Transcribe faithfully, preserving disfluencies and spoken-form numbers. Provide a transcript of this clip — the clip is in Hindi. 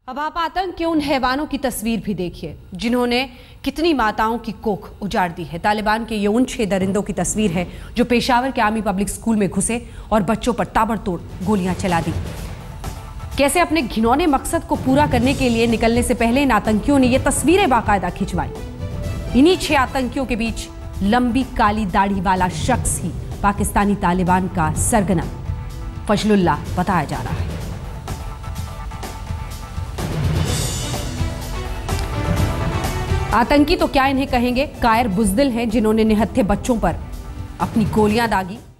अब आप आतंक के उन हैवानों की तस्वीर भी देखिए जिन्होंने कितनी माताओं की कोख उजाड़ दी है। तालिबान के ये उन छह दरिंदों की तस्वीर है जो पेशावर के आर्मी पब्लिक स्कूल में घुसे और बच्चों पर ताबड़तोड़ गोलियां चला दी। कैसे अपने घिनौने मकसद को पूरा करने के लिए निकलने से पहले इन आतंकियों ने ये तस्वीरें बाकायदा खिंचवाई। इन्हीं छह आतंकियों के बीच लंबी काली दाढ़ी वाला शख्स ही पाकिस्तानी तालिबान का सरगना फजलुल्लाह बताया जा रहा है। आतंकी तो क्या इन्हें कहेंगे, कायर बुजदिल हैं जिन्होंने निहत्थे बच्चों पर अपनी गोलियां दागी।